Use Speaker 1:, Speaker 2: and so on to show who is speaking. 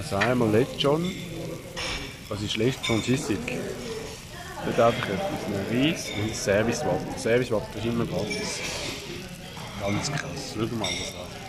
Speaker 1: Also einmal Lechon, das ist Lechon Sissig. Nicht einfach etwas, ein Reis und Servicewater. Servicewater ist immer gratis. Ganz krass, schau mal das an.